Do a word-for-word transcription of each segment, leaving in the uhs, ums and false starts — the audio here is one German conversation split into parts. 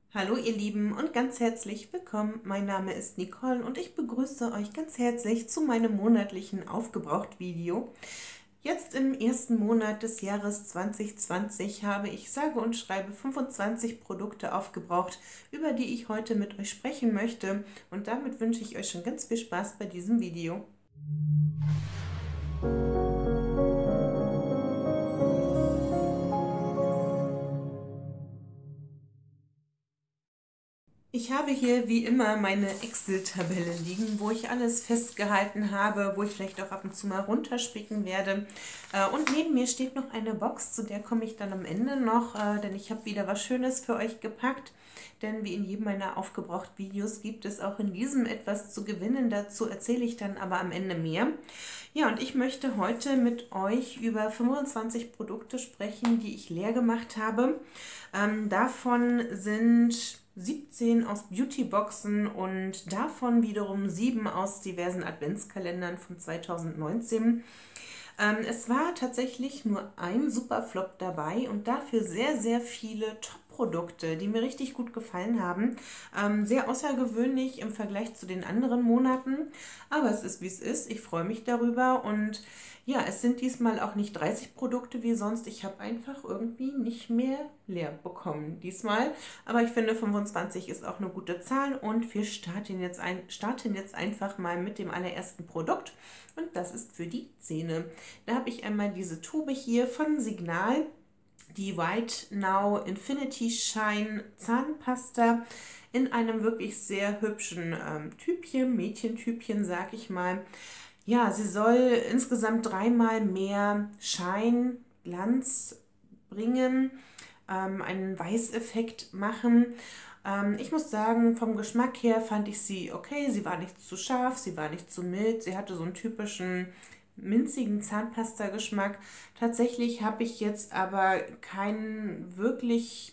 Hallo ihr Lieben und ganz herzlich willkommen. Mein Name ist Nicole und ich begrüße euch ganz herzlich zu meinem monatlichen Aufgebraucht-Video. Jetzt im ersten Monat des Jahres zwanzig zwanzig habe ich sage und schreibe fünfundzwanzig Produkte aufgebraucht, über die ich heute mit euch sprechen möchte. Und damit wünsche ich euch schon ganz viel Spaß bei diesem Video. Ich habe hier wie immer meine Excel-Tabelle liegen, wo ich alles festgehalten habe, wo ich vielleicht auch ab und zu mal runterspicken werde. Und neben mir steht noch eine Box, zu der komme ich dann am Ende noch, denn ich habe wieder was Schönes für euch gepackt. Denn wie in jedem meiner Aufgebraucht-Videos gibt es auch in diesem etwas zu gewinnen. Dazu erzähle ich dann aber am Ende mehr. Ja, und ich möchte heute mit euch über fünfundzwanzig Produkte sprechen, die ich leer gemacht habe. Ähm, davon sind siebzehn aus Beautyboxen und davon wiederum sieben aus diversen Adventskalendern von zweitausendneunzehn. Ähm, es war tatsächlich nur ein Superflop dabei und dafür sehr, sehr viele Top-Produkte, die mir richtig gut gefallen haben. Ähm, sehr außergewöhnlich im Vergleich zu den anderen Monaten, aber es ist wie es ist. Ich freue mich darüber und ja, es sind diesmal auch nicht dreißig Produkte wie sonst. Ich habe einfach irgendwie nicht mehr leer bekommen diesmal. Aber ich finde fünfundzwanzig ist auch eine gute Zahl und wir starten jetzt, ein, starten jetzt einfach mal mit dem allerersten Produkt. Und das ist für die Zähne. Da habe ich einmal diese Tube hier von Signal, die White Now Infinity Shine Zahnpasta in einem wirklich sehr hübschen ähm, Typchen, Mädchentypchen, sag ich mal. Ja, sie soll insgesamt dreimal mehr Shine, Glanz bringen, ähm, einen Weißeffekt machen. Ähm, ich muss sagen, vom Geschmack her fand ich sie okay. Sie war nicht zu scharf, sie war nicht zu mild. Sie hatte so einen typischen minzigen Zahnpasta-Geschmack. Tatsächlich habe ich jetzt aber keinen wirklich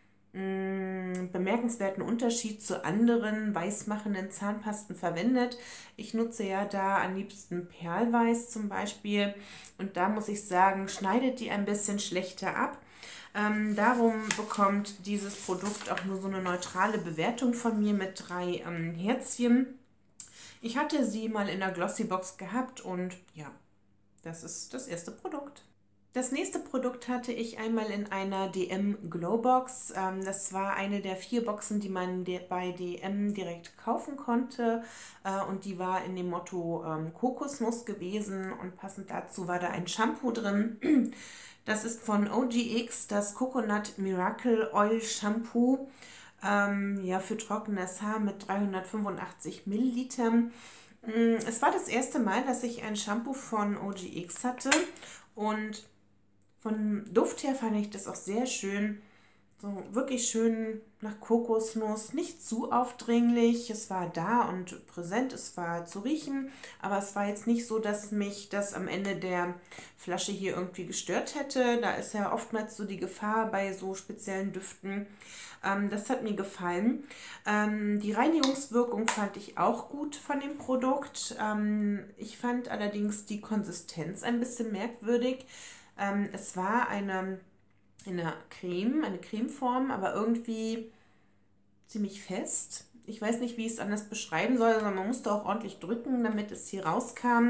bemerkenswerten Unterschied zu anderen weißmachenden Zahnpasten verwendet. Ich nutze ja da am liebsten Perlweiß zum Beispiel und da muss ich sagen, schneidet die ein bisschen schlechter ab. Ähm, darum bekommt dieses Produkt auch nur so eine neutrale Bewertung von mir mit drei ähm, Herzchen. Ich hatte sie mal in der Glossybox gehabt und ja, das ist das erste Produkt. Das nächste Produkt hatte ich einmal in einer D M Glowbox. Ähm, das war eine der vier Boxen, die man bei D M direkt kaufen konnte. Äh, und die war in dem Motto ähm, Kokosnuss gewesen. Und passend dazu war da ein Shampoo drin. Das ist von O G X, das Coconut Miracle Oil Shampoo. Ähm, ja, für trockenes Haar mit dreihundertfünfundachtzig Millilitern. Es war das erste Mal, dass ich ein Shampoo von O G X hatte. Und von Duft her fand ich das auch sehr schön. So wirklich schön nach Kokosnuss, nicht zu aufdringlich. Es war da und präsent, es war zu riechen, aber es war jetzt nicht so, dass mich das am Ende der Flasche hier irgendwie gestört hätte. Da ist ja oftmals so die Gefahr bei so speziellen Düften. Ähm, das hat mir gefallen. Ähm, die Reinigungswirkung fand ich auch gut von dem Produkt. Ähm, ich fand allerdings die Konsistenz ein bisschen merkwürdig. Ähm, es war eine, eine Creme, eine Cremeform, aber irgendwie ziemlich fest. Ich weiß nicht, wie ich es anders beschreiben soll, sondern man musste auch ordentlich drücken, damit es hier rauskam.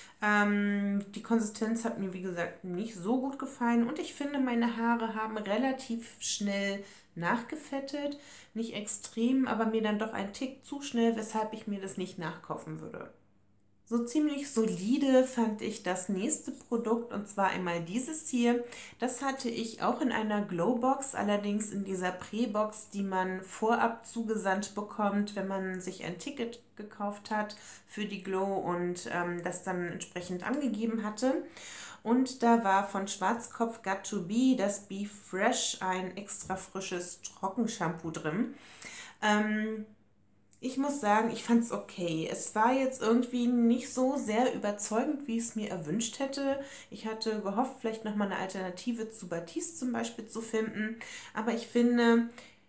Ähm, die Konsistenz hat mir, wie gesagt, nicht so gut gefallen. Und ich finde, meine Haare haben relativ schnell nachgefettet. Nicht extrem, aber mir dann doch ein Tick zu schnell, weshalb ich mir das nicht nachkaufen würde. So ziemlich solide fand ich das nächste Produkt und zwar einmal dieses hier. Das hatte ich auch in einer Glowbox, allerdings in dieser Pre-Box, die man vorab zugesandt bekommt, wenn man sich ein Ticket gekauft hat für die Glow und ähm, das dann entsprechend angegeben hatte. Und da war von Schwarzkopf Got to Be das Be Fresh ein extra frisches Trockenshampoo drin. Ähm, Ich muss sagen, ich fand es okay. Es war jetzt irgendwie nicht so sehr überzeugend, wie ich es mir erwünscht hätte. Ich hatte gehofft, vielleicht nochmal eine Alternative zu Batiste zum Beispiel zu finden. Aber ich finde,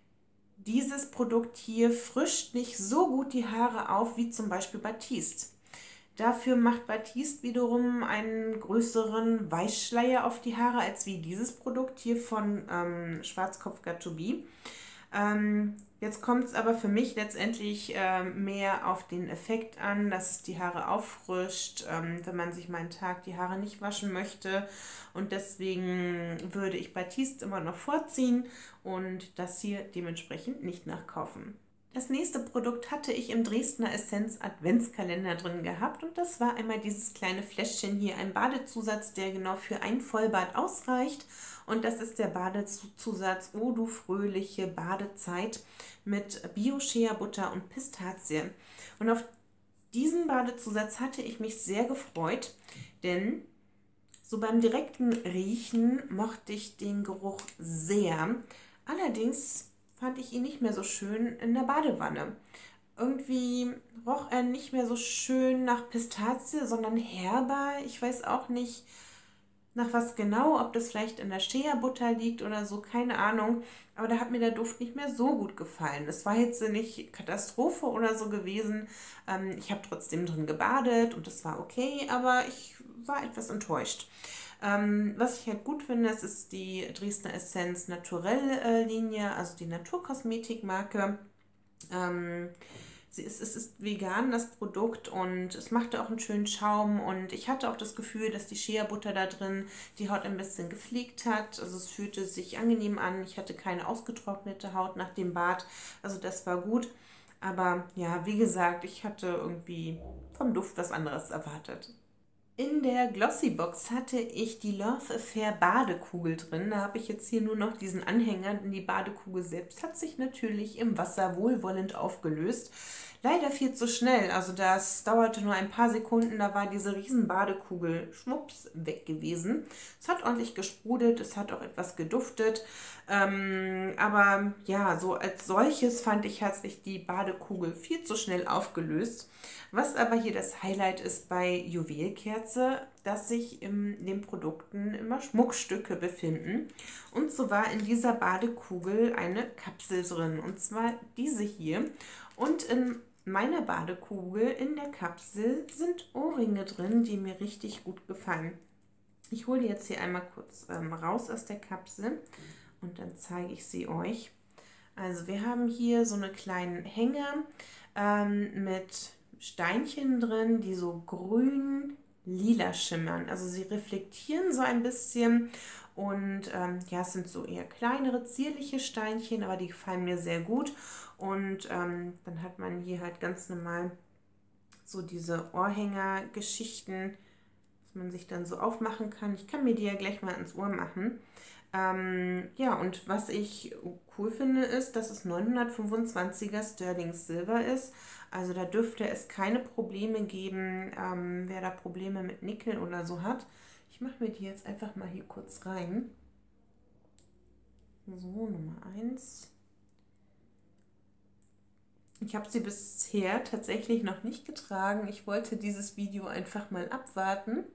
dieses Produkt hier frischt nicht so gut die Haare auf wie zum Beispiel Batiste. Dafür macht Batiste wiederum einen größeren Weißschleier auf die Haare als wie dieses Produkt hier von ähm, Schwarzkopf Got to Be. Ähm, jetzt kommt es aber für mich letztendlich ähm, mehr auf den Effekt an, dass es die Haare auffrischt, ähm, wenn man sich mal einen Tag die Haare nicht waschen möchte. Und deswegen würde ich Batiste immer noch vorziehen und das hier dementsprechend nicht nachkaufen. Das nächste Produkt hatte ich im Dresdner Essenz Adventskalender drin gehabt und das war einmal dieses kleine Fläschchen hier, ein Badezusatz, der genau für ein Vollbad ausreicht. Und das ist der Badezusatz Oh du fröhliche Badezeit mit Bio-Shea-Butter und Pistazie. Und auf diesen Badezusatz hatte ich mich sehr gefreut, denn so beim direkten Riechen mochte ich den Geruch sehr. Allerdings fand ich ihn nicht mehr so schön in der Badewanne. Irgendwie roch er nicht mehr so schön nach Pistazie, sondern herber. Ich weiß auch nicht nach was genau, ob das vielleicht in der Shea-Butter liegt oder so, keine Ahnung. Aber da hat mir der Duft nicht mehr so gut gefallen. Es war jetzt nicht Katastrophe oder so gewesen. Ähm, ich habe trotzdem drin gebadet und das war okay, aber ich war etwas enttäuscht. Ähm, was ich halt gut finde, es ist die Dresdner Essenz Naturell äh, Linie, also die Naturkosmetikmarke. Ähm, sie ist, es ist vegan, das Produkt, und es machte auch einen schönen Schaum und ich hatte auch das Gefühl, dass die Shea-Butter da drin die Haut ein bisschen gepflegt hat. Also es fühlte sich angenehm an. Ich hatte keine ausgetrocknete Haut nach dem Bad, also das war gut. Aber ja, wie gesagt, ich hatte irgendwie vom Duft was anderes erwartet. In der Glossy-Box hatte ich die Love Affair Badekugel drin. Da habe ich jetzt hier nur noch diesen Anhänger, denn die Badekugel selbst hat sich natürlich im Wasser wohlwollend aufgelöst. Leider viel zu schnell, also das dauerte nur ein paar Sekunden, da war diese riesen Badekugel schwupps weg gewesen. Es hat ordentlich gesprudelt, es hat auch etwas geduftet, ähm, aber ja, so als solches fand ich, hat sich die Badekugel viel zu schnell aufgelöst. Was aber hier das Highlight ist bei Juwelkerze, dass sich in den Produkten immer Schmuckstücke befinden. Und so war in dieser Badekugel eine Kapsel drin, und zwar diese hier. Und in meiner Badekugel in der Kapsel sind Ohrringe drin, die mir richtig gut gefallen. Ich hole die jetzt hier einmal kurz ähm, raus aus der Kapsel und dann zeige ich sie euch. Also wir haben hier so eine kleinen Hänger ähm, mit Steinchen drin, die so grün lila schimmern. Also sie reflektieren so ein bisschen und ähm, ja, es sind so eher kleinere, zierliche Steinchen, aber die gefallen mir sehr gut. Und ähm, dann hat man hier halt ganz normal so diese Ohrhänger-Geschichten, dass man sich dann so aufmachen kann. Ich kann mir die ja gleich mal ins Ohr machen. Ähm, ja, und was ich cool finde, ist, dass es neunhundertfünfundzwanziger Sterling Silver ist. Also da dürfte es keine Probleme geben, ähm, wer da Probleme mit Nickel oder so hat. Ich mache mir die jetzt einfach mal hier kurz rein. So, Nummer eins. Ich habe sie bisher tatsächlich noch nicht getragen. Ich wollte dieses Video einfach mal abwarten,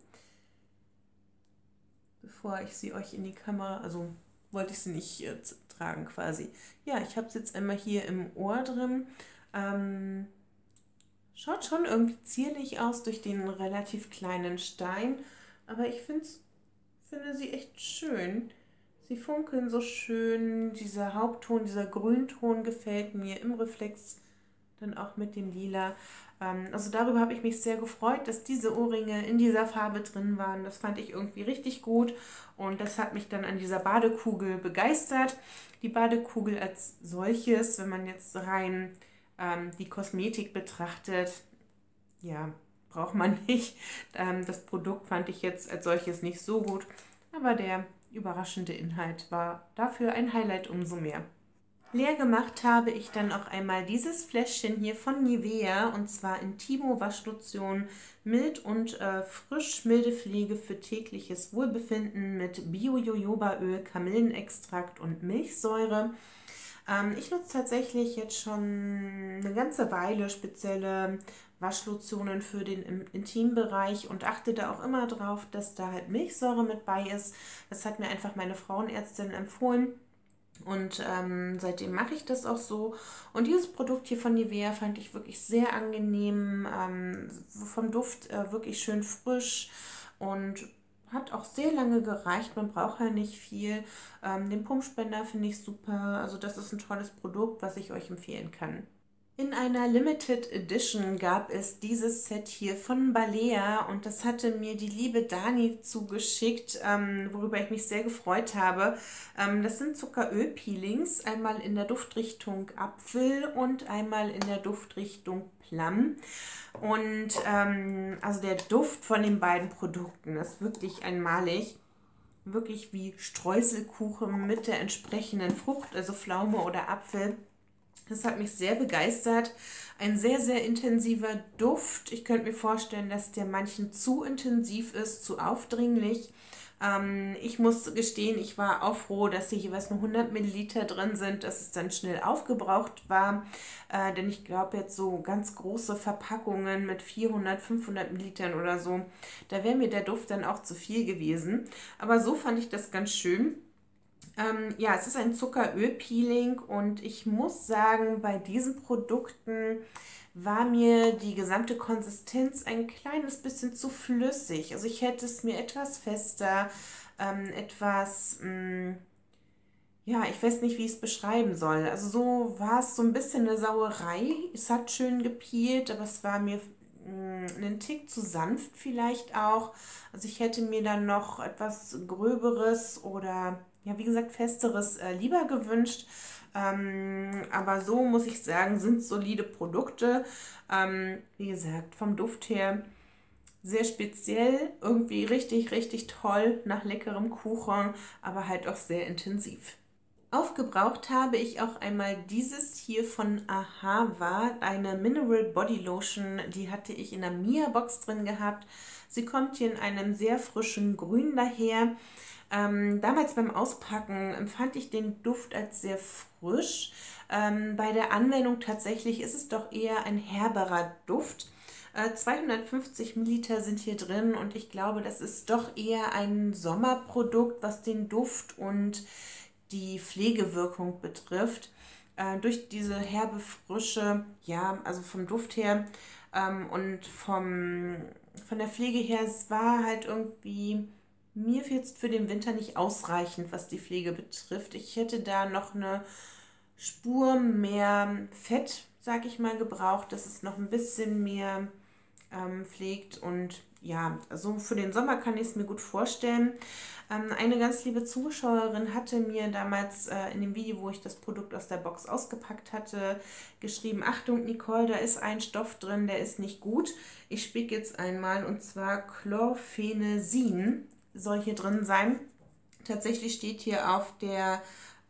bevor ich sie euch in die Kamera, also wollte ich sie nicht äh, tragen quasi. Ja, ich habe sie jetzt einmal hier im Ohr drin. Ähm, schaut schon irgendwie zierlich aus durch den relativ kleinen Stein, aber ich find's, finde sie echt schön. Sie funkeln so schön, dieser Hauptton, dieser Grünton gefällt mir im Reflex, dann auch mit dem Lila. Also darüber habe ich mich sehr gefreut, dass diese Ohrringe in dieser Farbe drin waren. Das fand ich irgendwie richtig gut und das hat mich dann an dieser Badekugel begeistert. Die Badekugel als solches, wenn man jetzt rein ähm, die Kosmetik betrachtet, ja, braucht man nicht. Ähm, das Produkt fand ich jetzt als solches nicht so gut, aber der überraschende Inhalt war dafür ein Highlight umso mehr. Leer gemacht habe ich dann auch einmal dieses Fläschchen hier von Nivea, und zwar Intimo Waschlotion mild und äh, frisch milde Pflege für tägliches Wohlbefinden mit Bio-Jojobaöl, Kamillenextrakt und Milchsäure. Ähm, ich nutze tatsächlich jetzt schon eine ganze Weile spezielle Waschlotionen für den Intimbereich und achte da auch immer drauf, dass da halt Milchsäure mit bei ist. Das hat mir einfach meine Frauenärztin empfohlen. Und ähm, seitdem mache ich das auch so. Und dieses Produkt hier von Nivea fand ich wirklich sehr angenehm, ähm, vom Duft äh, wirklich schön frisch und hat auch sehr lange gereicht, man braucht ja nicht viel. Ähm, den Pumpspender finde ich super, also das ist ein tolles Produkt, was ich euch empfehlen kann. In einer Limited Edition gab es dieses Set hier von Balea und das hatte mir die liebe Dani zugeschickt, ähm, worüber ich mich sehr gefreut habe. Ähm, das sind Zuckeröl-Peelings, einmal in der Duftrichtung Apfel und einmal in der Duftrichtung Plum. Und ähm, also der Duft von den beiden Produkten ist wirklich einmalig. Wirklich wie Streuselkuchen mit der entsprechenden Frucht, also Pflaume oder Apfel. Das hat mich sehr begeistert. Ein sehr, sehr intensiver Duft. Ich könnte mir vorstellen, dass der manchen zu intensiv ist, zu aufdringlich. Ähm, ich muss gestehen, ich war auch froh, dass hier jeweils nur hundert Milliliter drin sind, dass es dann schnell aufgebraucht war. Äh, denn ich glaube jetzt so ganz große Verpackungen mit vierhundert, fünfhundert Millilitern oder so, da wäre mir der Duft dann auch zu viel gewesen. Aber so fand ich das ganz schön. Ähm, ja, es ist ein Zuckeröl-Peeling und ich muss sagen, bei diesen Produkten war mir die gesamte Konsistenz ein kleines bisschen zu flüssig. Also ich hätte es mir etwas fester, ähm, etwas, mh, ja, ich weiß nicht, wie ich es beschreiben soll. Also so war es so ein bisschen eine Sauerei. Es hat schön gepeelt, aber es war mir mh, einen Tick zu sanft vielleicht auch. Also ich hätte mir dann noch etwas Gröberes oder ja, wie gesagt, festeres äh, lieber gewünscht. Ähm, aber so muss ich sagen, sind solide Produkte. Ähm, wie gesagt, vom Duft her sehr speziell, irgendwie richtig, richtig toll nach leckerem Kuchen, aber halt auch sehr intensiv. Aufgebraucht habe ich auch einmal dieses hier von Ahava, eine Mineral Body Lotion, die hatte ich in der Mia Box drin gehabt. Sie kommt hier in einem sehr frischen Grün daher. Ähm, damals beim Auspacken empfand ich den Duft als sehr frisch. Ähm, bei der Anwendung tatsächlich ist es doch eher ein herberer Duft. Äh, zweihundertfünfzig Milliliter sind hier drin und ich glaube, das ist doch eher ein Sommerprodukt, was den Duft und die Pflegewirkung betrifft. Äh, durch diese herbe Frische, ja, also vom Duft her ähm, und vom, von der Pflege her, es war halt irgendwie mir jetzt für den Winter nicht ausreichend, was die Pflege betrifft. Ich hätte da noch eine Spur mehr Fett, sag ich mal, gebraucht, dass es noch ein bisschen mehr ähm, pflegt. Und ja, also für den Sommer kann ich es mir gut vorstellen. Ähm, eine ganz liebe Zuschauerin hatte mir damals äh, in dem Video, wo ich das Produkt aus der Box ausgepackt hatte, geschrieben: Achtung Nicole, da ist ein Stoff drin, der ist nicht gut. Ich spiele jetzt einmal, und zwar Chlorphenesin soll hier drin sein. Tatsächlich steht hier auf der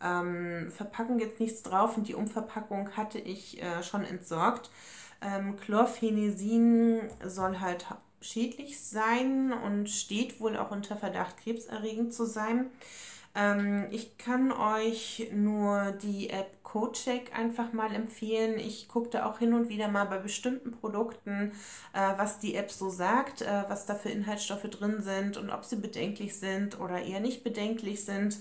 ähm, Verpackung jetzt nichts drauf und die Umverpackung hatte ich äh, schon entsorgt. Ähm, Chlorphenesin soll halt schädlich sein und steht wohl auch unter Verdacht, krebserregend zu sein. Ähm, ich kann euch nur die App CodeCheck einfach mal empfehlen. Ich gucke da auch hin und wieder mal bei bestimmten Produkten, äh, was die App so sagt, äh, was da für Inhaltsstoffe drin sind und ob sie bedenklich sind oder eher nicht bedenklich sind.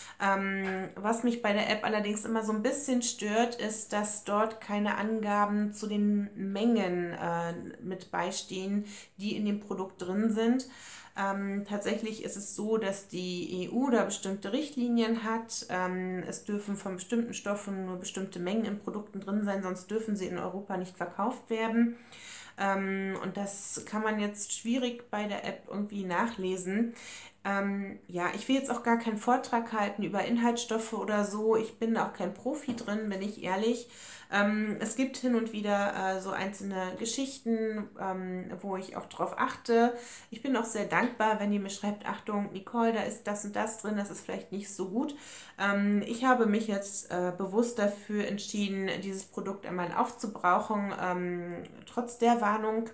Ähm, was mich bei der App allerdings immer so ein bisschen stört, ist, dass dort keine Angaben zu den Mengen äh, mit beistehen, die in dem Produkt drin sind. Ähm, tatsächlich ist es so, dass die E U da bestimmte Richtlinien hat. Ähm, es dürfen von bestimmten Stoffen nur bestimmte Mengen in Produkten drin sein, sonst dürfen sie in Europa nicht verkauft werden. Ähm, und das kann man jetzt schwierig bei der App irgendwie nachlesen. Ähm, ja, ich will jetzt auch gar keinen Vortrag halten über Inhaltsstoffe oder so. Ich bin da auch kein Profi drin, bin ich ehrlich. Ähm, es gibt hin und wieder äh, so einzelne Geschichten, ähm, wo ich auch drauf achte. Ich bin auch sehr dankbar, wenn ihr mir schreibt: Achtung, Nicole, da ist das und das drin, das ist vielleicht nicht so gut. Ähm, ich habe mich jetzt äh, bewusst dafür entschieden, dieses Produkt einmal aufzubrauchen, ähm, trotz der Warnung.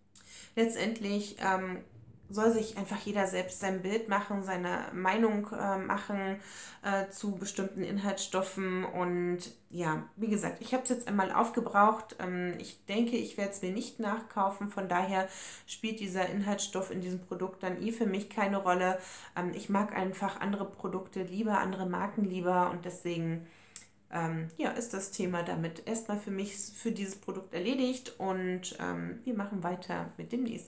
Letztendlich ähm, soll sich einfach jeder selbst sein Bild machen, seine Meinung äh, machen äh, zu bestimmten Inhaltsstoffen. Und ja, wie gesagt, ich habe es jetzt einmal aufgebraucht. Ähm, ich denke, ich werde es mir nicht nachkaufen. Von daher spielt dieser Inhaltsstoff in diesem Produkt dann eh für mich keine Rolle. Ähm, ich mag einfach andere Produkte lieber, andere Marken lieber, und deswegen ähm, ja, ist das Thema damit erstmal für mich für dieses Produkt erledigt, und ähm, wir machen weiter mit dem nächsten.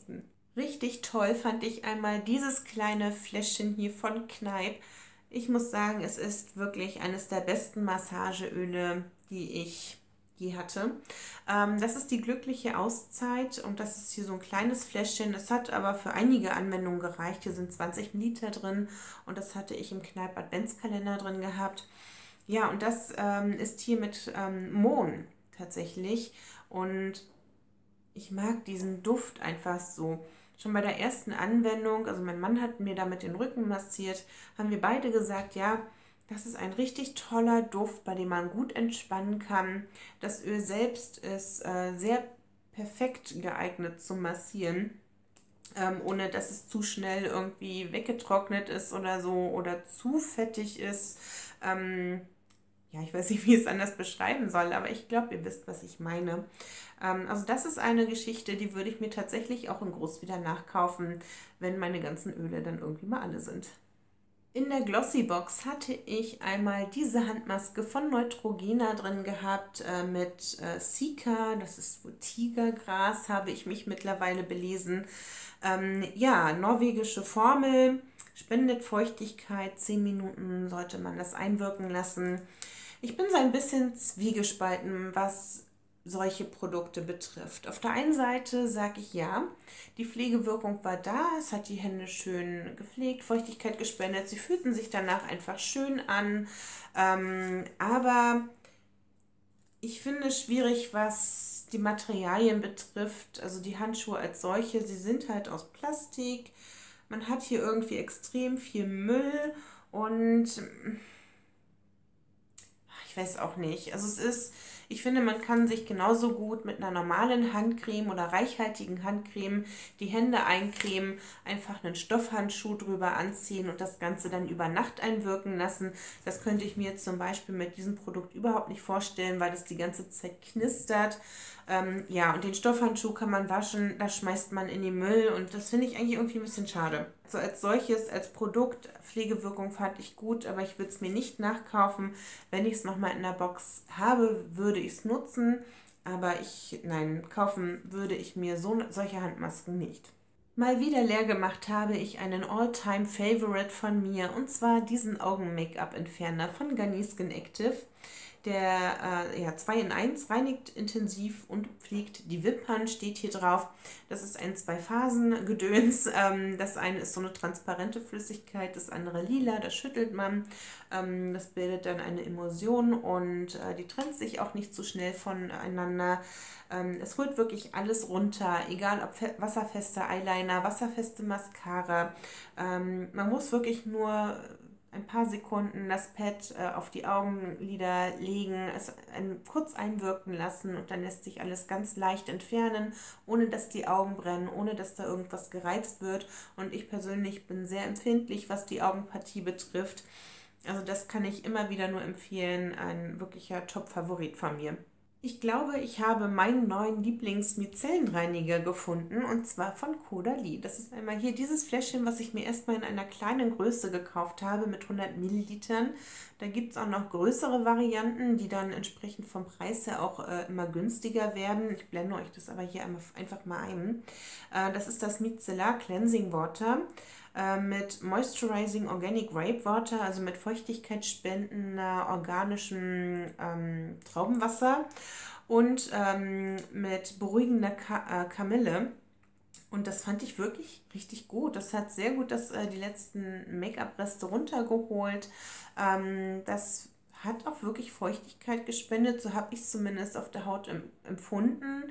Richtig toll fand ich einmal dieses kleine Fläschchen hier von Kneipp. Ich muss sagen, es ist wirklich eines der besten Massageöle, die ich je hatte. Ähm, das ist die glückliche Auszeit und das ist hier so ein kleines Fläschchen. Es hat aber für einige Anwendungen gereicht. Hier sind zwanzig Milliliter drin und das hatte ich im Kneipp Adventskalender drin gehabt. Ja, und das ähm, ist hier mit ähm, Mohn tatsächlich und ich mag diesen Duft einfach so. Schon bei der ersten Anwendung, also mein Mann hat mir damit den Rücken massiert, haben wir beide gesagt, ja, das ist ein richtig toller Duft, bei dem man gut entspannen kann. Das Öl selbst ist äh, sehr perfekt geeignet zum Massieren, ähm, ohne dass es zu schnell irgendwie weggetrocknet ist oder so oder zu fettig ist. Ähm, ja, ich weiß nicht, wie ich es anders beschreiben soll, aber ich glaube, ihr wisst, was ich meine. Ähm, also das ist eine Geschichte, die würde ich mir tatsächlich auch in groß wieder nachkaufen, wenn meine ganzen Öle dann irgendwie mal alle sind. In der Glossy-Box hatte ich einmal diese Handmaske von Neutrogena drin gehabt äh, mit äh, Cica, das ist wohl Tigergras, habe ich mich mittlerweile belesen. Ähm, ja, norwegische Formel, spendet Feuchtigkeit, zehn Minuten sollte man das einwirken lassen. Ich bin so ein bisschen zwiegespalten, was solche Produkte betrifft. Auf der einen Seite sage ich ja, die Pflegewirkung war da, es hat die Hände schön gepflegt, Feuchtigkeit gespendet, sie fühlten sich danach einfach schön an, ähm, aber ich finde es schwierig, was die Materialien betrifft, also die Handschuhe als solche, sie sind halt aus Plastik, man hat hier irgendwie extrem viel Müll und ich weiß auch nicht. Also es ist, ich finde, man kann sich genauso gut mit einer normalen Handcreme oder reichhaltigen Handcreme die Hände eincremen, einfach einen Stoffhandschuh drüber anziehen und das Ganze dann über Nacht einwirken lassen. Das könnte ich mir jetzt zum Beispiel mit diesem Produkt überhaupt nicht vorstellen, weil das die ganze Zeit knistert. Ähm, ja, und den Stoffhandschuh kann man waschen, das schmeißt man in den Müll und das finde ich eigentlich irgendwie ein bisschen schade. So als solches, als Produkt, Pflegewirkung fand ich gut, aber ich würde es mir nicht nachkaufen. Wenn ich es nochmal in der Box habe, würde ich es nutzen, aber ich, nein, kaufen würde ich mir so, solche Handmasken nicht. Mal wieder leer gemacht habe ich einen All-Time-Favorite von mir und zwar diesen Augen-Make-up-Entferner von Garnier Skin Active. Der äh, ja, zwei in eins reinigt intensiv und pflegt die Wimpern, steht hier drauf. Das ist ein Zwei-Phasen-Gedöns. Ähm, das eine ist so eine transparente Flüssigkeit, das andere lila, das schüttelt man. Ähm, das bildet dann eine Emulsion und äh, die trennt sich auch nicht so schnell voneinander. Ähm, es holt wirklich alles runter, egal ob wasserfeste Eyeliner, wasserfeste Mascara. Ähm, man muss wirklich nur ein paar Sekunden das Pad äh, auf die Augenlider legen, es ein, kurz einwirken lassen und dann lässt sich alles ganz leicht entfernen, ohne dass die Augen brennen, ohne dass da irgendwas gereizt wird. Und ich persönlich bin sehr empfindlich, was die Augenpartie betrifft. Also das kann ich immer wieder nur empfehlen, ein wirklicher Top-Favorit von mir. Ich glaube, ich habe meinen neuen Lieblings-Micellenreiniger gefunden und zwar von Caudalie. Das ist einmal hier dieses Fläschchen, was ich mir erstmal in einer kleinen Größe gekauft habe mit hundert Millilitern. Da gibt es auch noch größere Varianten, die dann entsprechend vom Preis her auch äh, immer günstiger werden. Ich blende euch das aber hier einmal, einfach mal ein. Äh, das ist das Micellar Cleansing Water mit Moisturizing Organic Rapewater, also mit feuchtigkeitsspendender organischem ähm, Traubenwasser und ähm, mit beruhigender Ka äh, Kamille. Und das fand ich wirklich richtig gut. Das hat sehr gut das, äh, die letzten Make-up-Reste runtergeholt. Ähm, das hat auch wirklich Feuchtigkeit gespendet, so habe ich es zumindest auf der Haut em empfunden.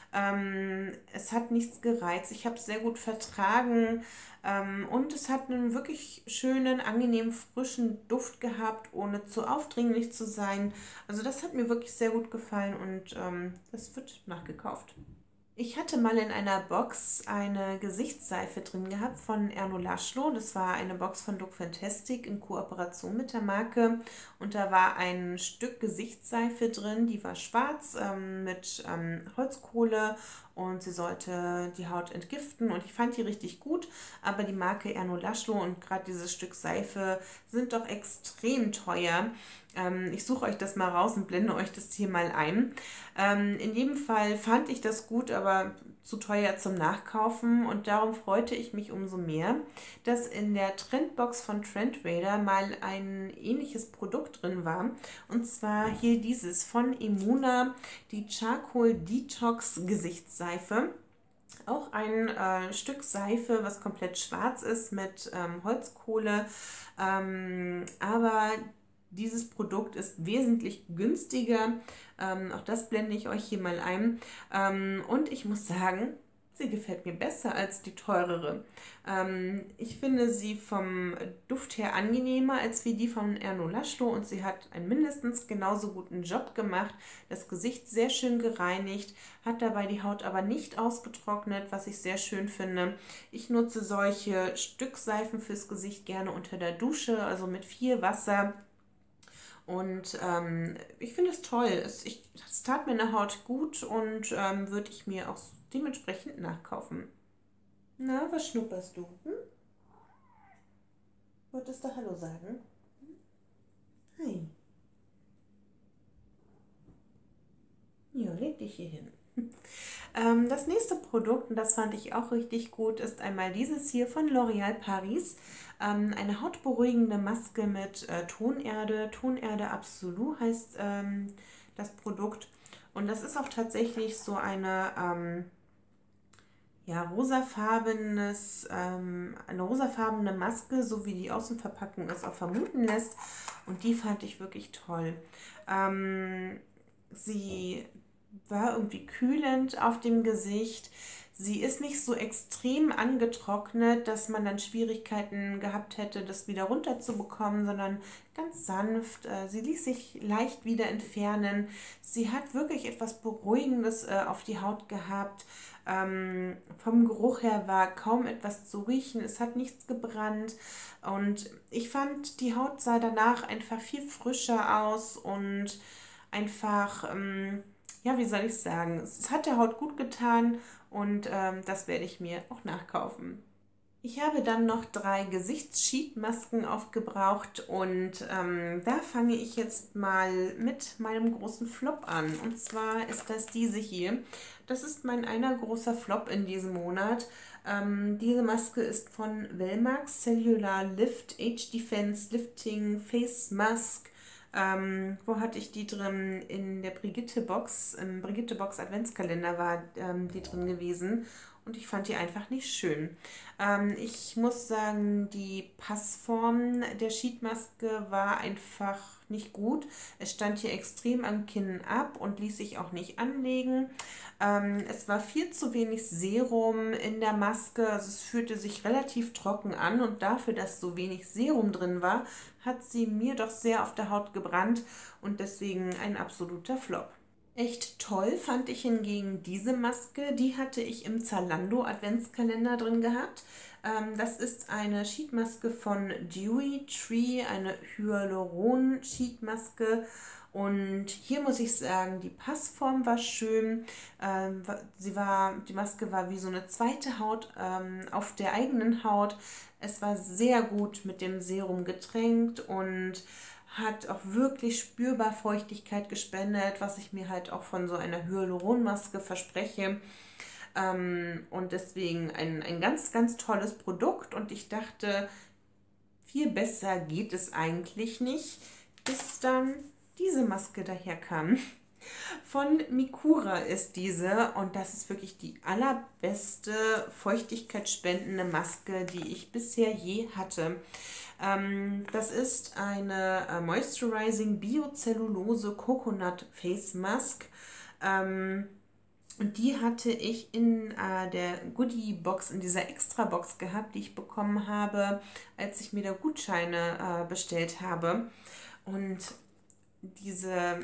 Ähm, es hat nichts gereizt, ich habe es sehr gut vertragen ähm, und es hat einen wirklich schönen, angenehmen, frischen Duft gehabt, ohne zu aufdringlich zu sein. Also das hat mir wirklich sehr gut gefallen und ähm, das wird nachgekauft. Ich hatte mal in einer Box eine Gesichtsseife drin gehabt von Erno Laszlo. Das war eine Box von Look Fantastic in Kooperation mit der Marke. Und da war ein Stück Gesichtsseife drin, die war schwarz ähm, mit ähm, Holzkohle und sie sollte die Haut entgiften. Und ich fand die richtig gut, aber die Marke Erno Laszlo und gerade dieses Stück Seife sind doch extrem teuer. Ähm, ich suche euch das mal raus und blende euch das hier mal ein. Ähm, in jedem Fall fand ich das gut, aber zu teuer zum Nachkaufen und darum freute ich mich umso mehr, dass in der Trendbox von Trendradar mal ein ähnliches Produkt drin war. Und zwar hier dieses von Emuna, die Charcoal Detox Gesichtsseife. Auch ein äh, Stück Seife, was komplett schwarz ist mit ähm, Holzkohle. Ähm, aber dieses Produkt ist wesentlich günstiger. Ähm, auch das blende ich euch hier mal ein. Ähm, und ich muss sagen, sie gefällt mir besser als die teurere. Ähm, ich finde sie vom Duft her angenehmer als wie die von Erno Laszlo und sie hat einen mindestens genauso guten Job gemacht. Das Gesicht sehr schön gereinigt, hat dabei die Haut aber nicht ausgetrocknet, was ich sehr schön finde. Ich nutze solche Stückseifen fürs Gesicht gerne unter der Dusche, also mit viel Wasser. Und ähm, ich finde es toll. Es, ich, es tat mir der Haut gut und ähm, würde ich mir auch dementsprechend nachkaufen. Na, was schnupperst du? Hm? Wolltest du Hallo sagen? Hi. Ja, leg dich hier hin. Ähm, das nächste Produkt, und das fand ich auch richtig gut, ist einmal dieses hier von L'Oréal Paris. Ähm, eine hautberuhigende Maske mit äh, Tonerde. Tonerde Absolu heißt ähm, das Produkt. Und das ist auch tatsächlich so eine ähm, ja, rosafarbenes, ähm, eine rosafarbene Maske, so wie die Außenverpackung es auch vermuten lässt. Und die fand ich wirklich toll. Ähm, sie war irgendwie kühlend auf dem Gesicht. Sie ist nicht so extrem angetrocknet, dass man dann Schwierigkeiten gehabt hätte, das wieder runterzubekommen, sondern ganz sanft. Äh, Sie ließ sich leicht wieder entfernen. Sie hat wirklich etwas Beruhigendes äh, auf die Haut gehabt. Ähm, vom Geruch her war kaum etwas zu riechen. Es hat nichts gebrannt. Und ich fand, die Haut sah danach einfach viel frischer aus und einfach, ähm, ja, wie soll ich sagen, es hat der Haut gut getan und ähm, das werde ich mir auch nachkaufen. Ich habe dann noch drei Gesichtssheetmasken aufgebraucht und ähm, da fange ich jetzt mal mit meinem großen Flop an. Und zwar ist das diese hier. Das ist mein einer großer Flop in diesem Monat. Ähm, diese Maske ist von Velmax Cellular Lift Age Defense Lifting Face Mask. Ähm, wo hatte ich die drin? In der Brigitte-Box, im Brigitte-Box Adventskalender war ähm, die drin gewesen und ich fand die einfach nicht schön. Ähm, ich muss sagen, die Passform der Sheetmaske war einfach nicht gut. Es stand hier extrem am Kinn ab und ließ sich auch nicht anlegen. Ähm, es war viel zu wenig Serum in der Maske, also es fühlte sich relativ trocken an und dafür, dass so wenig Serum drin war, hat sie mir doch sehr auf der Haut gebrannt und deswegen ein absoluter Flop. Echt toll fand ich hingegen diese Maske, die hatte ich im Zalando Adventskalender drin gehabt. Ähm, das ist eine Sheetmaske von Dewy Tree, eine Hyaluron-Sheetmaske. Und hier muss ich sagen, die Passform war schön. Ähm, sie war, die Maske war wie so eine zweite Haut ähm, auf der eigenen Haut. Es war sehr gut mit dem Serum getränkt und hat auch wirklich spürbar Feuchtigkeit gespendet, was ich mir halt auch von so einer Hyaluronmaske verspreche. Ähm, und deswegen ein, ein ganz, ganz tolles Produkt. Und ich dachte, viel besser geht es eigentlich nicht, bis dann diese Maske daherkam. Von Mikura ist diese und das ist wirklich die allerbeste feuchtigkeitsspendende Maske, die ich bisher je hatte. Ähm, das ist eine äh, Moisturizing Biocellulose Coconut Face Mask. Ähm, und die hatte ich in äh, der Goodie-Box, in dieser Extra-Box gehabt, die ich bekommen habe, als ich mir da Gutscheine äh, bestellt habe. Und diese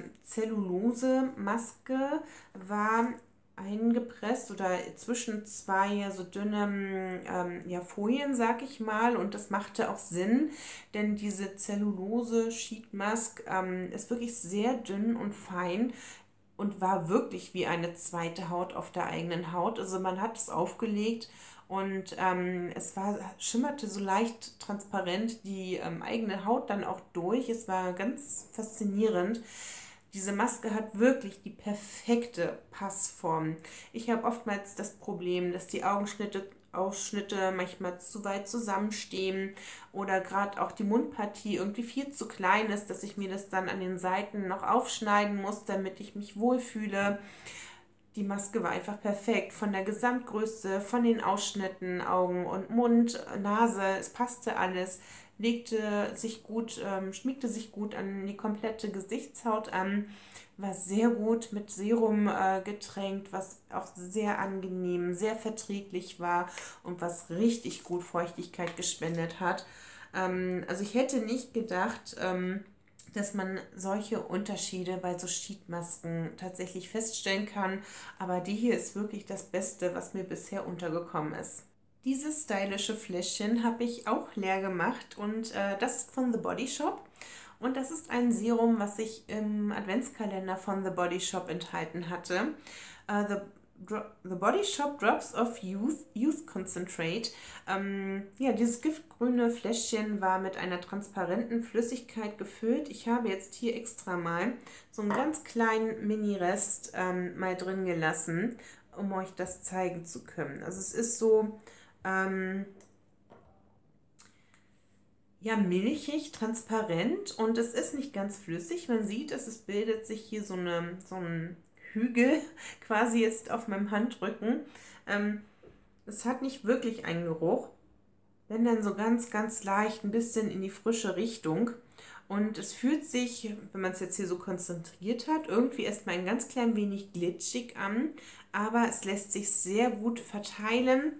Zellulose-Maske war eingepresst oder zwischen zwei so dünnen ähm, ja, Folien, sag ich mal. Und das machte auch Sinn, denn diese Zellulose-Sheet Mask ähm, ist wirklich sehr dünn und fein. und war wirklich wie eine zweite Haut auf der eigenen Haut. Also man hat es aufgelegt und ähm, es war, schimmerte so leicht transparent die ähm, eigene Haut dann auch durch. Es war ganz faszinierend. Diese Maske hat wirklich die perfekte Passform. Ich habe oftmals das Problem, dass die Augenschnitte Ausschnitte manchmal zu weit zusammenstehen oder gerade auch die Mundpartie irgendwie viel zu klein ist, dass ich mir das dann an den Seiten noch aufschneiden muss, damit ich mich wohlfühle. Die Maske war einfach perfekt. Von der Gesamtgröße, von den Ausschnitten, Augen und Mund, Nase, es passte alles. Legte sich gut, ähm, schmiegte sich gut an die komplette Gesichtshaut an. War sehr gut mit Serum äh, getränkt, was auch sehr angenehm, sehr verträglich war und was richtig gut Feuchtigkeit gespendet hat. Ähm, also ich hätte nicht gedacht, ähm, dass man solche Unterschiede bei so Sheetmasken tatsächlich feststellen kann. Aber die hier ist wirklich das Beste, was mir bisher untergekommen ist. Dieses stylische Fläschchen habe ich auch leer gemacht und äh, das ist von The Body Shop. Und das ist ein Serum, was ich im Adventskalender von The Body Shop enthalten hatte. Uh, the, the Body Shop Drops of Youth, Youth Concentrate. Ähm, ja, dieses giftgrüne Fläschchen war mit einer transparenten Flüssigkeit gefüllt. Ich habe jetzt hier extra mal so einen ganz kleinen Mini-Rest ähm, mal drin gelassen, um euch das zeigen zu können. Also es ist so... Ähm, ja, milchig, transparent und es ist nicht ganz flüssig. Man sieht, dass es bildet sich hier so, eine, so ein Hügel quasi jetzt auf meinem Handrücken. Ähm, es hat nicht wirklich einen Geruch, wenn dann so ganz, ganz leicht ein bisschen in die frische Richtung. Und es fühlt sich, wenn man es jetzt hier so konzentriert hat, irgendwie erstmal ein ganz klein wenig glitschig an, aber es lässt sich sehr gut verteilen.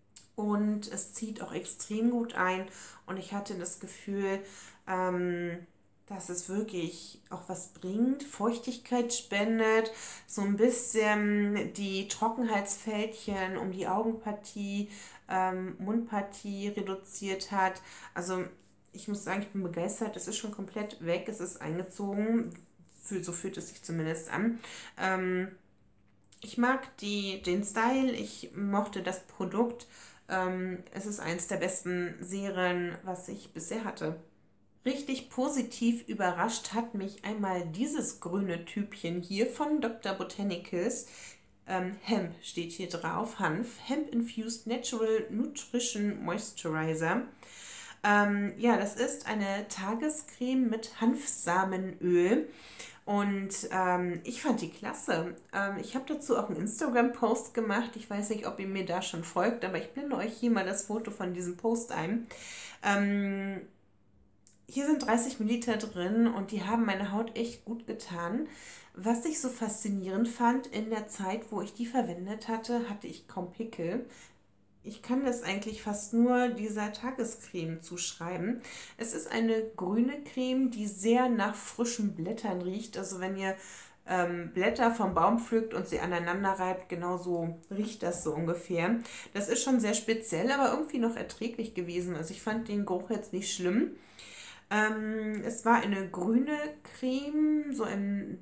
Und es zieht auch extrem gut ein und ich hatte das Gefühl, ähm, dass es wirklich auch was bringt, Feuchtigkeit spendet, so ein bisschen die Trockenheitsfältchen um die Augenpartie, ähm, Mundpartie reduziert hat. Also ich muss sagen, ich bin begeistert, es ist schon komplett weg, es ist eingezogen, so fühlt es sich zumindest an. Ähm, ich mag die, den Style, ich mochte das Produkt. Ähm, es ist eins der besten Serien, was ich bisher hatte. Richtig positiv überrascht hat mich einmal dieses grüne Typchen hier von Doktor Botanicals. Ähm, Hemp steht hier drauf, Hanf. Hemp Infused Natural Nutrition Moisturizer. Ähm, ja, das ist eine Tagescreme mit Hanfsamenöl. Und ähm, ich fand die klasse. Ähm, ich habe dazu auch einen Instagram-Post gemacht. Ich weiß nicht, ob ihr mir da schon folgt, aber ich blende euch hier mal das Foto von diesem Post ein. Ähm, hier sind dreißig Milliliter drin und die haben meine Haut echt gut getan. Was ich so faszinierend fand, in der Zeit, wo ich die verwendet hatte, hatte ich kaum Pickel. Ich kann das eigentlich fast nur dieser Tagescreme zuschreiben. Es ist eine grüne Creme, die sehr nach frischen Blättern riecht. Also wenn ihr ähm, Blätter vom Baum pflückt und sie aneinander reibt, genauso riecht das so ungefähr. Das ist schon sehr speziell, aber irgendwie noch erträglich gewesen. Also ich fand den Geruch jetzt nicht schlimm. Ähm, es war eine grüne Creme, so im,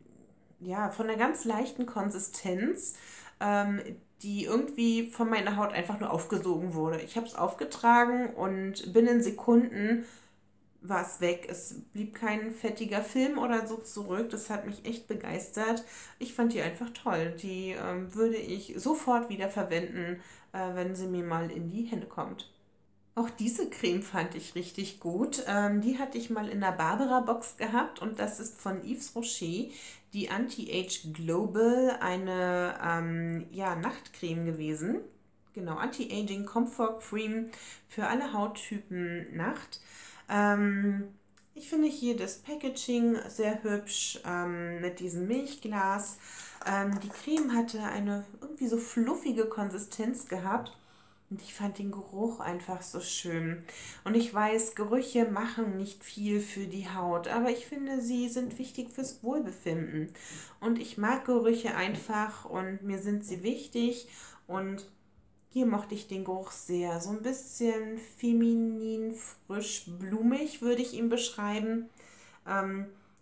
ja, von einer ganz leichten Konsistenz, ähm, die irgendwie von meiner Haut einfach nur aufgesogen wurde. Ich habe es aufgetragen und binnen Sekunden war es weg. Es blieb kein fettiger Film oder so zurück. Das hat mich echt begeistert. Ich fand die einfach toll. Die ähm, würde ich sofort wieder verwenden, äh, wenn sie mir mal in die Hände kommt. Auch diese Creme fand ich richtig gut. Ähm, die hatte ich mal in der Barbara-Box gehabt und das ist von Yves Rocher, die Anti-Age Global, eine ähm, ja, Nachtcreme gewesen. Genau, Anti-Aging Comfort Cream für alle Hauttypen Nacht. Ähm, ich finde hier das Packaging sehr hübsch ähm, mit diesem Milchglas. Ähm, die Creme hatte eine irgendwie so fluffige Konsistenz gehabt. Und ich fand den Geruch einfach so schön. Und ich weiß, Gerüche machen nicht viel für die Haut, aber ich finde, sie sind wichtig fürs Wohlbefinden. Und ich mag Gerüche einfach und mir sind sie wichtig. Und hier mochte ich den Geruch sehr. So ein bisschen feminin, frisch, blumig würde ich ihn beschreiben. Ähm,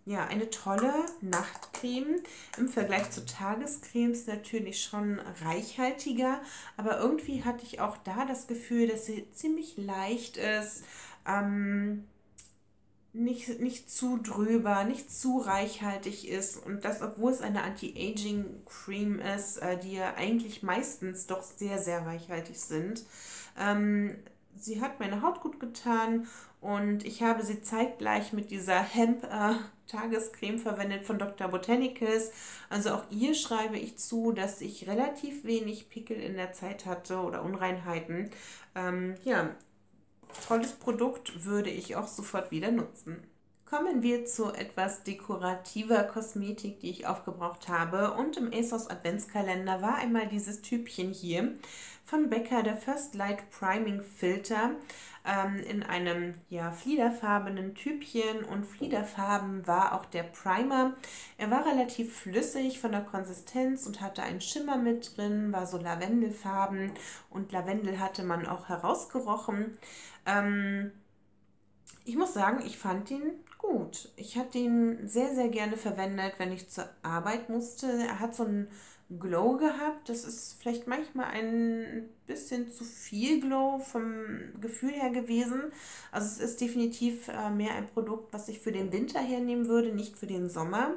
ja, eine tolle Nachtcreme. Im Vergleich zu Tagescremes natürlich schon reichhaltiger, aber irgendwie hatte ich auch da das Gefühl, dass sie ziemlich leicht ist, ähm, nicht, nicht zu drüber, nicht zu reichhaltig ist und das, obwohl es eine Anti-Aging-Cream ist, äh, die ja eigentlich meistens doch sehr, sehr reichhaltig sind. Ähm, sie hat meine Haut gut getan und ich habe sie zeitgleich mit dieser Hemp-Tagescreme verwendet von Doktor Botanicals. Also auch ihr schreibe ich zu, dass ich relativ wenig Pickel in der Zeit hatte oder Unreinheiten. Ähm, ja, tolles Produkt, würde ich auch sofort wieder nutzen. Kommen wir zu etwas dekorativer Kosmetik, die ich aufgebraucht habe. Und im ASOS Adventskalender war einmal dieses Typchen hier von Becca, der First Light Priming Filter, ähm, in einem ja, fliederfarbenen Typchen. Und fliederfarben war auch der Primer. Er war relativ flüssig von der Konsistenz und hatte einen Schimmer mit drin, war so lavendelfarben und Lavendel hatte man auch herausgerochen. Ähm, Ich muss sagen, ich fand ihn gut. Ich hatte ihn sehr, sehr gerne verwendet, wenn ich zur Arbeit musste. Er hat so einen Glow gehabt. Das ist vielleicht manchmal ein bisschen zu viel Glow vom Gefühl her gewesen. Also es ist definitiv äh, mehr ein Produkt, was ich für den Winter hernehmen würde, nicht für den Sommer.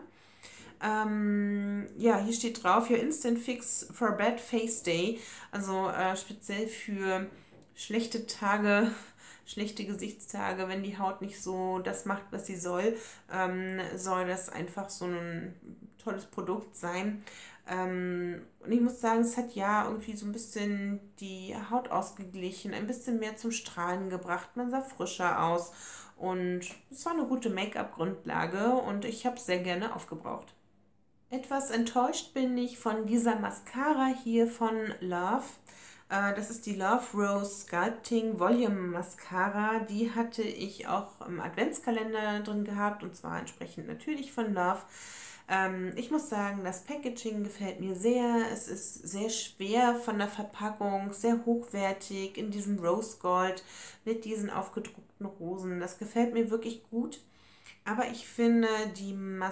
Ähm, ja, hier steht drauf, Your Instant Fix for a Bad Face Day. Also äh, speziell für schlechte Tage, schlechte Gesichtstage, wenn die Haut nicht so das macht, was sie soll, ähm, soll das einfach so ein tolles Produkt sein. Ähm, und ich muss sagen, es hat ja irgendwie so ein bisschen die Haut ausgeglichen, ein bisschen mehr zum Strahlen gebracht. Man sah frischer aus und es war eine gute Make-up-Grundlage und ich habe es sehr gerne aufgebraucht. Etwas enttäuscht bin ich von dieser Mascara hier von Love. Äh, Das ist die Love Rose Sculpting Volume Mascara. Die hatte ich auch im Adventskalender drin gehabt und zwar entsprechend natürlich von Love. Ähm, ich muss sagen, das Packaging gefällt mir sehr. Es ist sehr schwer von der Verpackung, sehr hochwertig in diesem Rose Gold mit diesen aufgedruckten Rosen. Das gefällt mir wirklich gut. Aber ich finde, die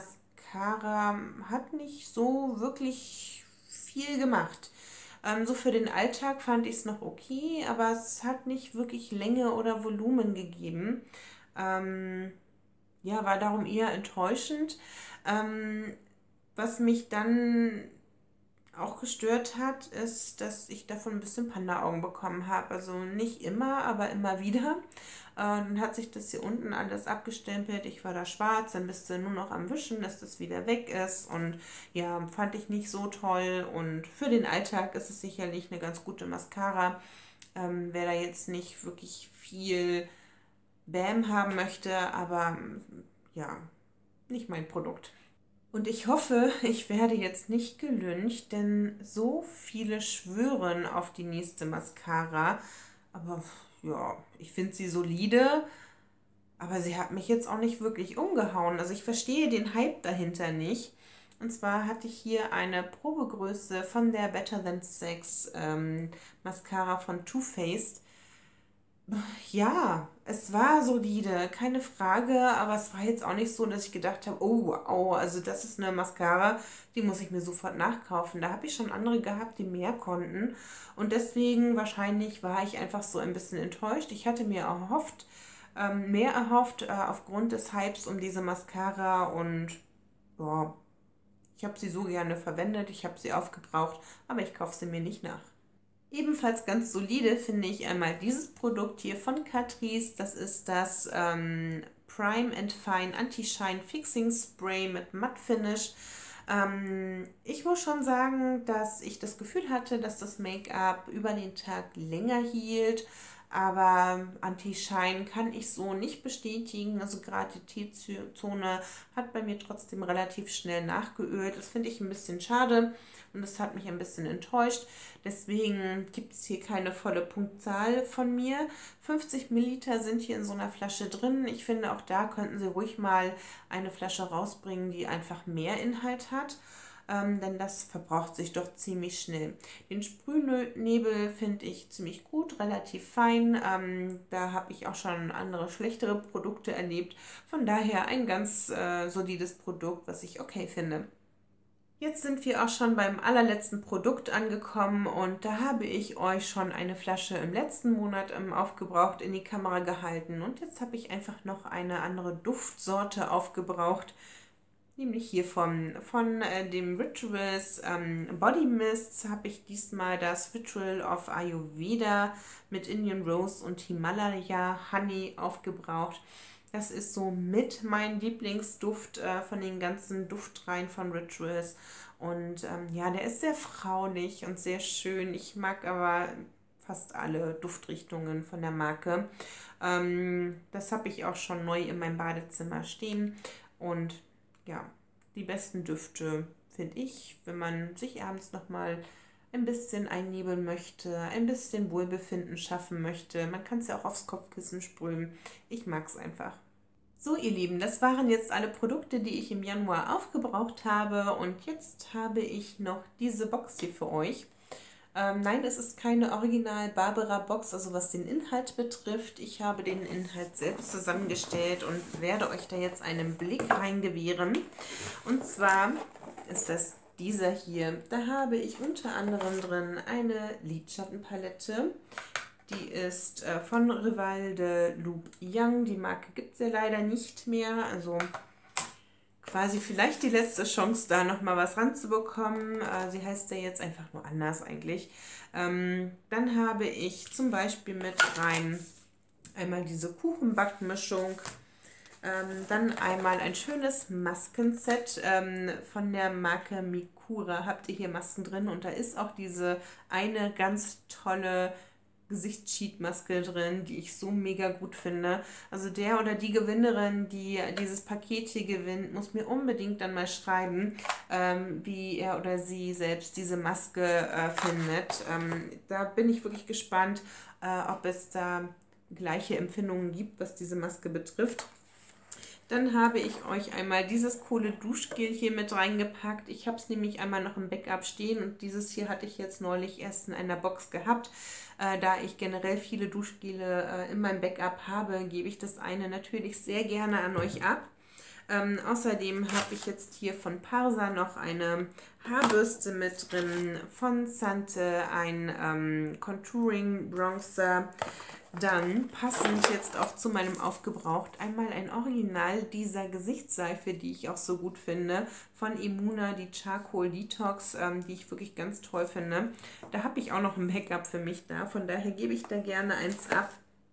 Mascara hat nicht so wirklich viel gemacht. Ähm, so für den Alltag fand ich es noch okay, aber es hat nicht wirklich Länge oder Volumen gegeben. Ähm, ja, war darum eher enttäuschend. Ähm, was mich dann auch gestört hat, ist, dass ich davon ein bisschen Panda-Augen bekommen habe. Also nicht immer, aber immer wieder. Äh, dann hat sich das hier unten alles abgestempelt. Ich war da schwarz, dann bist du nur noch am Wischen, dass das wieder weg ist. Und ja, fand ich nicht so toll. Und für den Alltag ist es sicherlich eine ganz gute Mascara. Ähm, wer da jetzt nicht wirklich viel Bam haben möchte, aber ja, nicht mein Produkt. Und ich hoffe, ich werde jetzt nicht gelyncht, denn so viele schwören auf die nächste Mascara. Aber ja, ich finde sie solide, aber sie hat mich jetzt auch nicht wirklich umgehauen. Also ich verstehe den Hype dahinter nicht. Und zwar hatte ich hier eine Probegröße von der Better Than Sex ähm, Mascara von Too Faced. Ja, es war solide, keine Frage, aber es war jetzt auch nicht so, dass ich gedacht habe, oh wow, also das ist eine Mascara, die muss ich mir sofort nachkaufen. Da habe ich schon andere gehabt, die mehr konnten und deswegen wahrscheinlich war ich einfach so ein bisschen enttäuscht. Ich hatte mir erhofft, ähm, mehr erhofft äh, aufgrund des Hypes um diese Mascara und ja, ich habe sie so gerne verwendet, ich habe sie aufgebraucht, aber ich kaufe sie mir nicht nach. Ebenfalls ganz solide finde ich einmal dieses Produkt hier von Catrice. Das ist das ähm, Prime and Fine Anti-Shine Fixing Spray mit Matte Finish. Ähm, ich muss schon sagen, dass ich das Gefühl hatte, dass das Make-up über den Tag länger hielt. Aber Anti-Shine kann ich so nicht bestätigen. Also gerade die T-Zone hat bei mir trotzdem relativ schnell nachgeölt. Das finde ich ein bisschen schade und das hat mich ein bisschen enttäuscht. Deswegen gibt es hier keine volle Punktzahl von mir. fünfzig Milliliter sind hier in so einer Flasche drin. Ich finde, auch da könnten Sie ruhig mal eine Flasche rausbringen, die einfach mehr Inhalt hat. ähm, denn das verbraucht sich doch ziemlich schnell. Den Sprühnebel finde ich ziemlich gut, relativ fein. Ähm, da habe ich auch schon andere schlechtere Produkte erlebt. Von daher ein ganz äh, solides Produkt, was ich okay finde. Jetzt sind wir auch schon beim allerletzten Produkt angekommen und da habe ich euch schon eine Flasche im letzten Monat ähm, aufgebraucht in die Kamera gehalten und jetzt habe ich einfach noch eine andere Duftsorte aufgebraucht, nämlich hier von, von äh, dem Rituals ähm, Body Mists habe ich diesmal das Ritual of Ayurveda mit Indian Rose und Himalaya Honey aufgebraucht. Das ist so mit mein Lieblingsduft äh, von den ganzen Duftreihen von Rituals. Und ähm, ja, der ist sehr fraulich und sehr schön. Ich mag aber fast alle Duftrichtungen von der Marke. Ähm, das habe ich auch schon neu in meinem Badezimmer stehen. Und ja, die besten Düfte finde ich, wenn man sich abends nochmal ein bisschen einnebeln möchte, ein bisschen Wohlbefinden schaffen möchte. Man kann es ja auch aufs Kopfkissen sprühen. Ich mag es einfach. So, ihr Lieben, das waren jetzt alle Produkte, die ich im Januar aufgebraucht habe und jetzt habe ich noch diese Box hier für euch. Ähm, nein, es ist keine Original Barbara Box, also was den Inhalt betrifft. Ich habe den Inhalt selbst zusammengestellt und werde euch da jetzt einen Blick reingewähren. Und zwar ist das dieser hier. Da habe ich unter anderem drin eine Lidschattenpalette. Die ist äh, von Rival de Loup Young. Die Marke gibt es ja leider nicht mehr. Also quasi vielleicht die letzte Chance, da nochmal was ranzubekommen. Äh, sie heißt ja jetzt einfach nur anders eigentlich. Ähm, dann habe ich zum Beispiel mit rein einmal diese Kuchenbackmischung. Ähm, dann einmal ein schönes Maskenset ähm, von der Marke Mikura. Habt ihr hier Masken drin und da ist auch diese eine ganz tolle Gesichtssheet-Maske drin, die ich so mega gut finde. Also der oder die Gewinnerin, die dieses Paket hier gewinnt, muss mir unbedingt dann mal schreiben, ähm, wie er oder sie selbst diese Maske äh, findet. Ähm, da bin ich wirklich gespannt, äh, ob es da gleiche Empfindungen gibt, was diese Maske betrifft. Dann habe ich euch einmal dieses coole Duschgel hier mit reingepackt. Ich habe es nämlich einmal noch im Backup stehen und dieses hier hatte ich jetzt neulich erst in einer Box gehabt. Äh, da ich generell viele Duschgele äh, in meinem Backup habe, gebe ich das eine natürlich sehr gerne an euch ab. Ähm, außerdem habe ich jetzt hier von Parsa noch eine Haarbürste mit drin, von Sante ein ähm, Contouring Bronzer. Dann passend jetzt auch zu meinem Aufgebraucht einmal ein Original dieser Gesichtsseife, die ich auch so gut finde, von Emuna, die Charcoal Detox, ähm, die ich wirklich ganz toll finde. Da habe ich auch noch ein Backup für mich da, von daher gebe ich da gerne eins ab.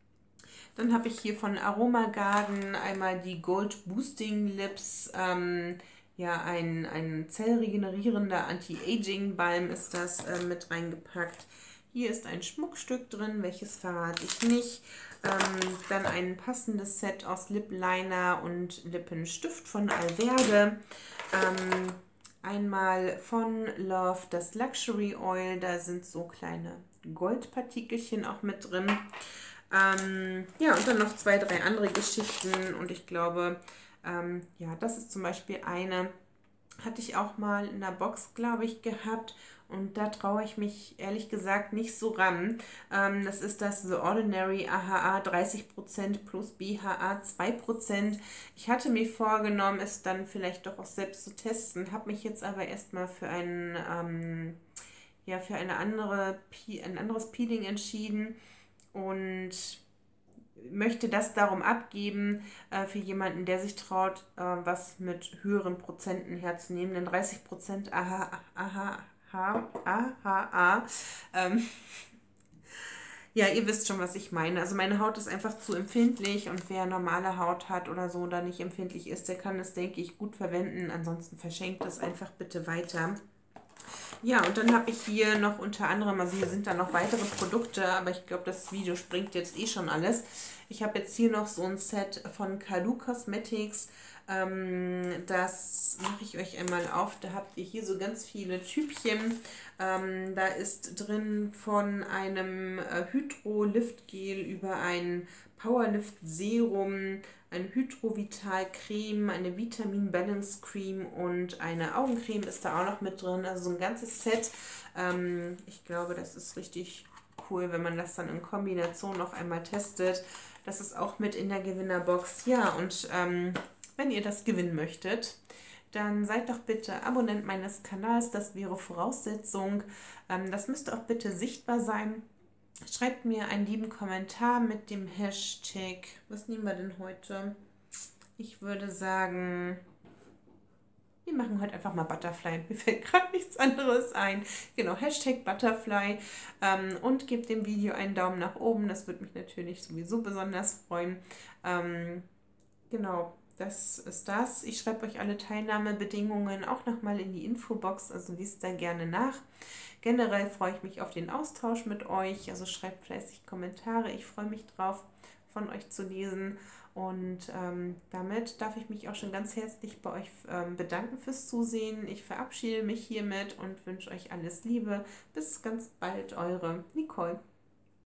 Dann habe ich hier von Aroma Garden einmal die Gold Boosting Lips, ähm, ja, ein, ein zellregenerierender Anti-Aging-Balm ist das äh, mit reingepackt. Hier ist ein Schmuckstück drin, welches verrate ich nicht. Ähm, dann ein passendes Set aus Lip Liner und Lippenstift von Alverde. Ähm, einmal von Love das Luxury Oil, da sind so kleine Goldpartikelchen auch mit drin. Ähm, ja, und dann noch zwei, drei andere Geschichten und ich glaube, ähm, ja, das ist zum Beispiel eine, hatte ich auch mal in der Box, glaube ich, gehabt und da traue ich mich ehrlich gesagt nicht so ran. Ähm, das ist das The Ordinary A H A dreißig Prozent plus B H A zwei Prozent. Ich hatte mir vorgenommen, es dann vielleicht doch auch selbst zu testen, habe mich jetzt aber erstmal für ein, ähm, ja, für eine andere, ein anderes Peeling entschieden. Und möchte das darum abgeben äh, für jemanden, der sich traut, äh, was mit höheren Prozenten herzunehmen. Denn dreißig Prozent A H A, ähm, ja, ihr wisst schon, was ich meine. Also meine Haut ist einfach zu empfindlich und wer normale Haut hat oder so oder nicht empfindlich ist, der kann es, denke ich, gut verwenden. Ansonsten verschenkt es einfach bitte weiter. Ja, und dann habe ich hier noch unter anderem, also hier sind dann noch weitere Produkte, aber ich glaube, das Video springt jetzt eh schon alles. Ich habe jetzt hier noch so ein Set von Kalu Cosmetics. Ähm, das mache ich euch einmal auf. Da habt ihr hier so ganz viele Typchen. Ähm, da ist drin von einem äh, Hydro Lift Gel über ein Powerlift Serum, eine Hydrovital Creme, eine Vitamin Balance Cream und eine Augencreme ist da auch noch mit drin. Also so ein ganzes Set. Ähm, ich glaube, das ist richtig cool, wenn man das dann in Kombination noch einmal testet. Das ist auch mit in der Gewinnerbox. Ja, und ähm, wenn ihr das gewinnen möchtet, dann seid doch bitte Abonnent meines Kanals. Das wäre Voraussetzung. Ähm, das müsste auch bitte sichtbar sein. Schreibt mir einen lieben Kommentar mit dem Hashtag. Was nehmen wir denn heute? Ich würde sagen, wir machen heute einfach mal Butterfly. Mir fällt gerade nichts anderes ein. Genau, Hashtag Butterfly. Ähm, und gebt dem Video einen Daumen nach oben. Das würde mich natürlich sowieso besonders freuen. Ähm, genau, das ist das. Ich schreibe euch alle Teilnahmebedingungen auch nochmal in die Infobox. Also liest da gerne nach. Generell freue ich mich auf den Austausch mit euch. Also schreibt fleißig Kommentare. Ich freue mich drauf, von euch zu lesen. Und ähm, damit darf ich mich auch schon ganz herzlich bei euch ähm, bedanken fürs Zusehen. Ich verabschiede mich hiermit und wünsche euch alles Liebe. Bis ganz bald, eure Nicole.